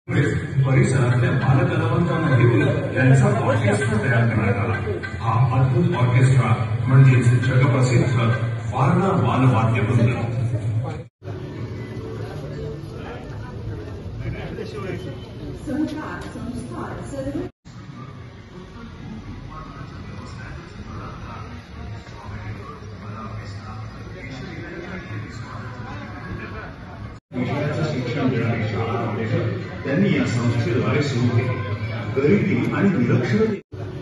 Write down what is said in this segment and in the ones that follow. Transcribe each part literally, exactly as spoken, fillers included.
परिसरातल्या बालकलावंतांनाही त्यांचा ऑर्केस्ट्रा तयार करण्यात आला। हा अद्भुत ऑर्केस्ट्रा म्हणजेच जगप्रसिद्ध वारणा बालवाद्यवृंद। शिक्षण देणारी शाळा त्यांनी या संस्थेद्वारे सुरू केली। गरिबी आणि निरक्षरते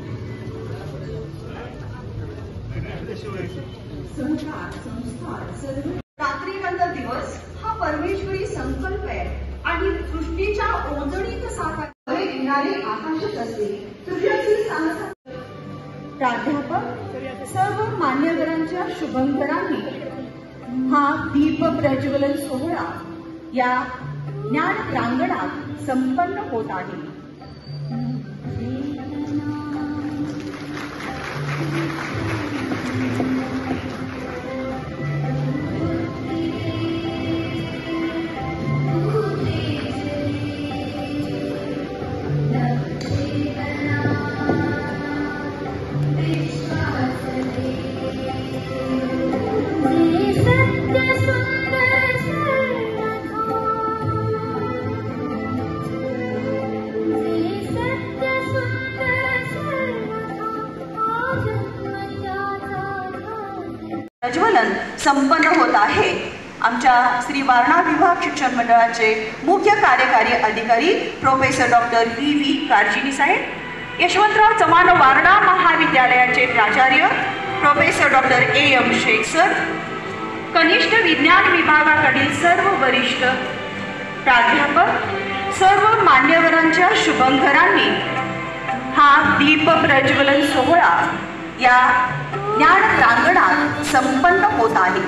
रात्रीनंतर दिवस हा परमेश्वरी संकल्प आहे आणि सृष्टीच्या ओजणीत साकार येणारे आकाशच असते। प्राध्यापक सर्व मान्यवरांच्या शुभंकरांनी हा दीप प्रज्वलन सोहळा या ज्ञान प्रांगणात संपन्न होत आहे। प्रज्वलन संपन्न होत आहे। आमच्या श्री वारणा विभाग शिक्षण मंडळाचे मुख्य कार्यकारी अधिकारी professor doctor V V Karjini साहेब, यशवंतराव चव्हाण वारणा महाविद्यालयाचे प्राचार्य professor doctor A M Shaikh sir, कनिष्ठ विज्ञान विभागाकडील सर्व वरिष्ठ प्राध्यापक, सर्व मान्यवरांच्या शुभंकरांनी हा दीप प्रज्वलन सोहळा या ज्ञान प्रांगणात संपन्न होत आहे।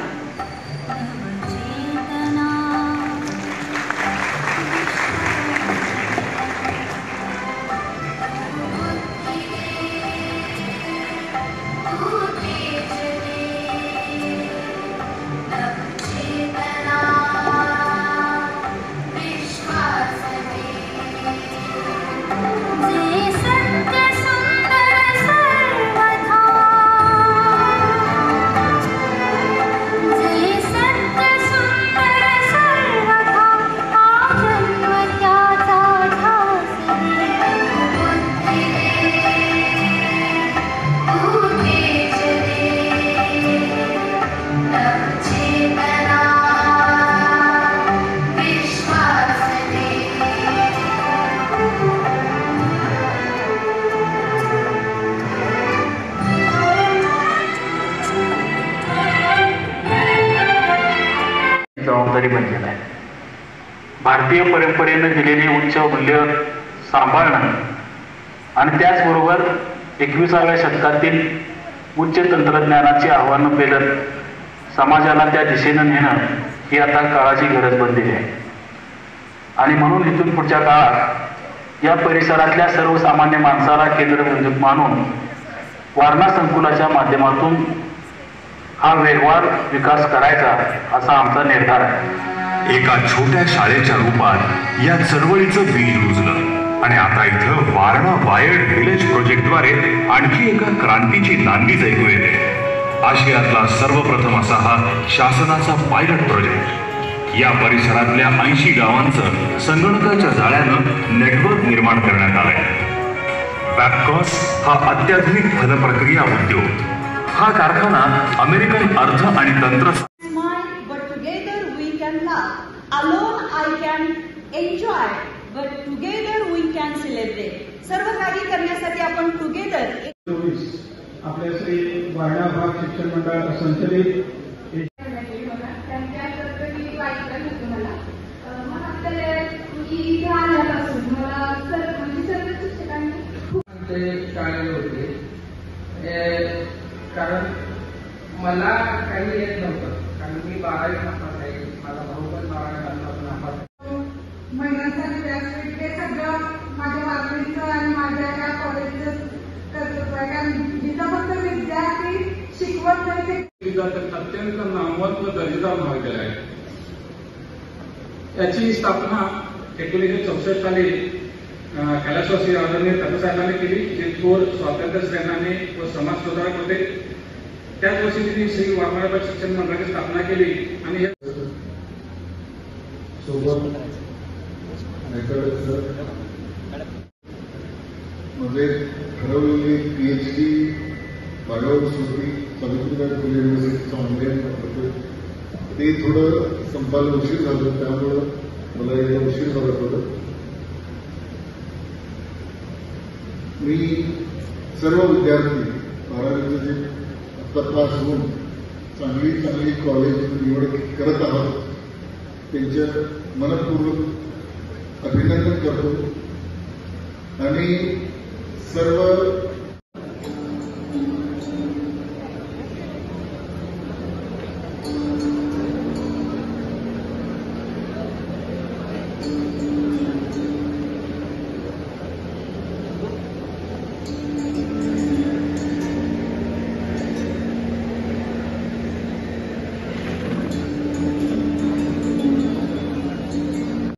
जबाबदारी बनलेला आहे। भारतीय परंपरेने दिलेली उच्च मूल्य सांभाळणं आणि त्याचबरोबर एकविसाव्या शतकातील उच्च तंत्रज्ञानाची आव्हानं पेलत समाजाला त्या दिशेनं नेणं ही आता काळाची गरज बनलेली आहे। आणि म्हणून इथून पुढच्या काळात या परिसरातल्या सर्वसामान्य माणसाला केंद्रबिंदू मानून वारणा संकुलाच्या माध्यमातून हा वेगवान विकास करायचा असा आमचा निर्धार आहे। एका छोट्या शाळेच्या रूपात या चळवळीचं बीज रुजलं आणि आता इथं वारणा वायर्ड विलेज प्रोजेक्टद्वारे आणखी एका क्रांतीची नांदीच ऐकू येते। आशियातला सर्वप्रथम असा हा शासनाचा पायलट प्रोजेक्ट या परिसरातल्या ऐंशी गावांचं संगणकाच्या जाळ्यानं नेटवर्क निर्माण करण्यात आलंय। बॅबकॉस हा अत्याधुनिक फलप्रक्रिया उद्योग हा कारखाना अमेरिकन अर्थ आणि तंत्र but together we can laugh. Alone I can enjoy, but together we can celebrate. सर्व काही करण्यासाठी आपण टुगेदर आपल्या श्री वारणा विभाग शिक्षण मंडळ संचलित शाळेला होते, कारण मला काही येत नव्हतं, कारण मी बारावी नापास आहे, माझा भाऊ पण बारावी नापास आहे। महिन्यासाठी व्यासपीठ ते सगळं माझ्या वागणीचं आणि माझ्या त्या कॉलेजचं कर्तव्य आहे, कारण जिथं फक्त विद्यार्थी शिकवत नाही ते अत्यंत नामवंत दर्जेदार महाविद्यालय आहे। याची स्थापना एकोणीसशे चौसष्ट साली अं, कैलासवासी आदरणीय तात्यासाहेबांनी केली, जे थोर स्वातंत्र्य सेनानी व समाज सुधारक होते. त्याच वर्षी त्यांनी श्री वारणा विभाग शिक्षण मंडळाची स्थापना केली आणि या- सोबत मध्ये ठरवलेली पी एच डी भागवत होती सावित्रीबाई फुले युनिव्हर्सिटीचं ऑनलाईन होतं. ते थोडं संपायला उशीर झालं, त्यामुळं मला यायला उशीर झाला थोडं. मी सर्व विद्यार्थी बारावीचे जे आत्ता पास होऊन चांगली चांगली कॉलेज निवड करत आहात त्यांच्या मनपूर्वक अभिनंदन करतो आणि सर्व